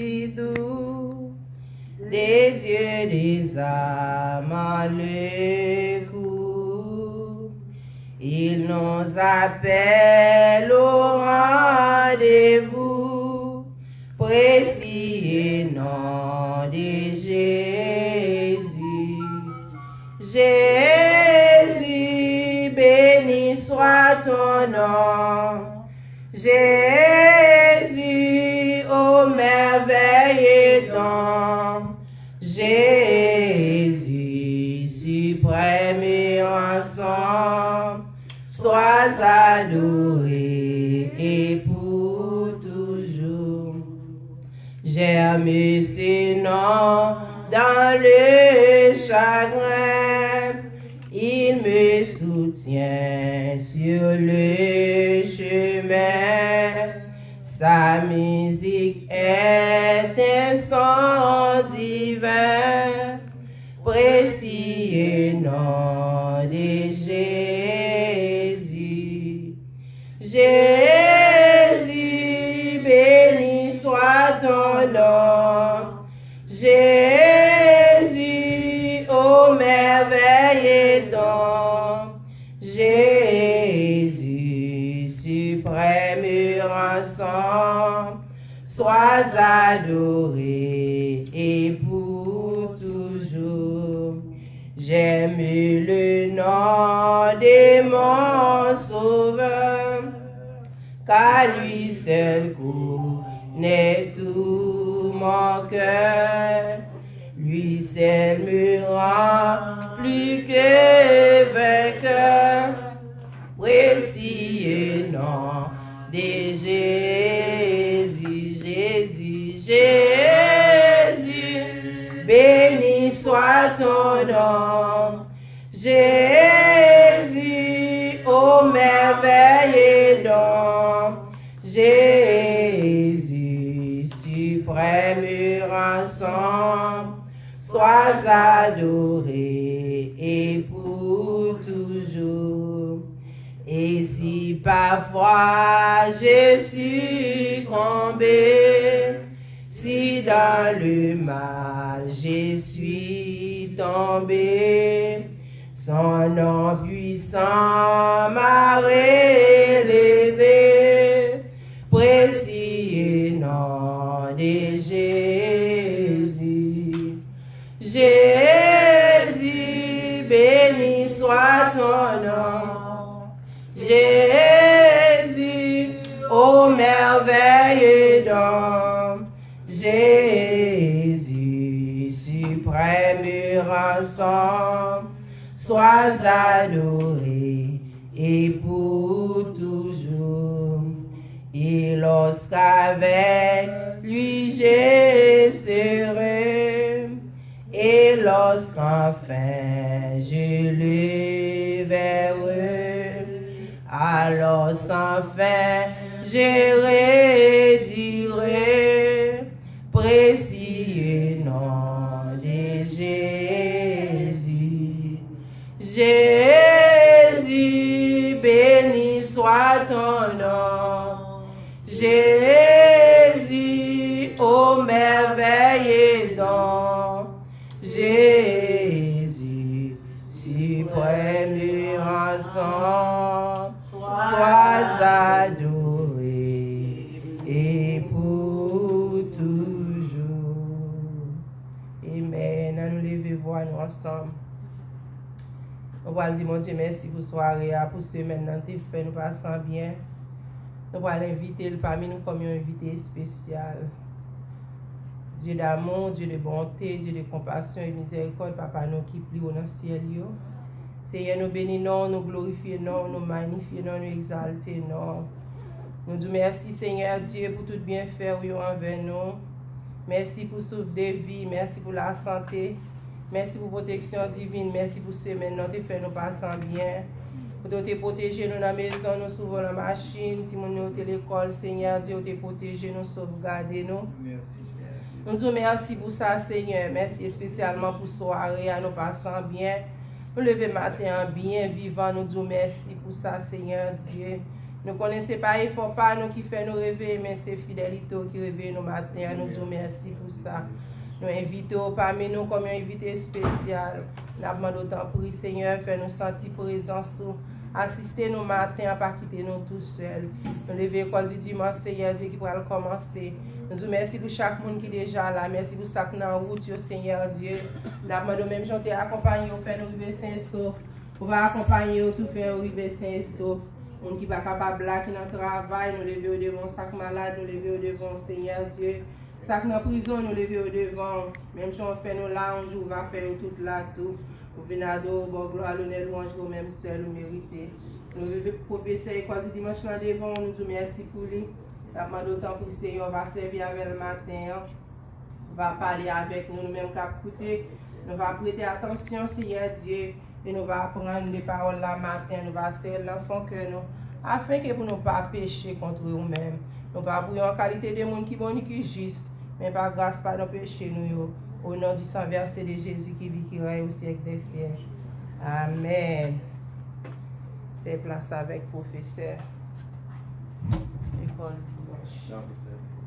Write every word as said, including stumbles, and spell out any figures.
si doux, des dieux des âmes en le cou. Il nous appelle au rendez-vous, précis et nom de Jésus. Jésus, béni soit ton nom. Jésus, ô merveilleux don. Jésus, suprême et ensemble, sois adoré et pour toujours. Germe ce nom dans le chagrin, il me soutient sur le chemin. Sa musique est un son divin, précis et nom de Jésus. Jésus, béni soit ton nom. Jésus, ô merveilleux don. Jésus, suprême rançon, sois adoré et pour toujours. J'aime le nom de mon sauveur, car lui seul connaît tout mon cœur. Lui seul me rend plus que vainqueur. Précis et nom de Jésus, Jésus, Jésus, béni soit ton nom. Jésus, ô merveilleux don. Jésus, suprême rançon, sois adoré et pour toujours. Et si parfois je suis tombé, si dans le mal je suis tombé, son nom puissant m'a relevé, précis et nom de Jésus. Jésus, béni soit ton nom. Jésus, ô merveilleux don. Jésus, suprême rançon, sois adoré et pour toujours. Et lorsqu'avec lui je serai, et lorsqu'enfin je le verrai, alors sans fin je redirai, précis et nom de Jésus. Jésus, béni soit ton nom. Jésus, ô merveilleux don. Jésus, suprême rançon, sois adoré et pour toujours. Amen. Nous levons voix nous ensemble. Nous allons dire, mon Dieu, merci pour soirée, pour semaine, nous fait nous passons bien. Nous allons inviter parmi nous comme un invité spécial. Dieu d'amour, Dieu de bonté, Dieu de compassion et miséricorde, Papa nous qui plie dans le ciel. Seigneur, nous bénissons, nous glorifions, nous magnifions, nous exaltons. Nous disons merci, Seigneur Dieu, pour tout bien faire envers nous. Merci pour sauver des vies, merci pour la santé, merci pour la protection divine, merci pour ce maintenant de faire nous passer bien. Pour te protéger nous dans la maison, nous souvent dans la machine, si nous sommes à l'école, Seigneur Dieu, te protéger nous, sauvegarder nous. Merci. Nous disons merci pour ça, Seigneur. Merci spécialement pour soirée, à nous passant bien. Nous lever matin bien vivant. Nous disons merci pour ça, Seigneur Dieu. Nous connaissons pas effort pas nous qui fait nous rêver, mais c'est fidélité qui réveille nous matin. Nous disons merci pour ça. Nous invitons parmi nous comme un invité spécial. Nous demandons autant pour le Seigneur, faire nous sentir présence, assister nous matin, pas quitter nous tout seuls. Nous lever l'école du dimanche, Seigneur Dieu qui va commencer. Nous disons merci pour chaque monde qui est déjà là. Merci pour ça qui est en route, Seigneur Dieu. Nous demandons même gens accompagner, faire nous arriver Saint-Sauf. On va accompagner tout faire arriver Saint-Sauf. On qui va capable là, qui dans le travail, nous lever au devant, sac malade, nous lever au devant, Seigneur Dieu. Sac dans la prison, nous lever au devant. Même si on fait nous là, un jour, on va faire tout là, tout. Au Venado, bon gloire, l'honneur, louange, nous même seul, nous méritons. Nous lever pour professeur école du dimanche là devant, nous disons merci pour lui. Nous d'autant pour le Seigneur, on va servir avec le matin. On va parler avec nous, nous même qu'à écouter. Nous va prêter attention, Seigneur Dieu. Et nous allons apprendre les paroles la matin, nous allons serrer l'enfant que nous, afin que pour ne pas pécher contre nous-mêmes. Nous allons prier en qualité de monde qui bon et qui juste, mais par grâce, pas de péché nous. Au nom du sang versé de Jésus qui vit, qui règne au siècle des siècles. Amen. Fais place avec professeur. École dimanche.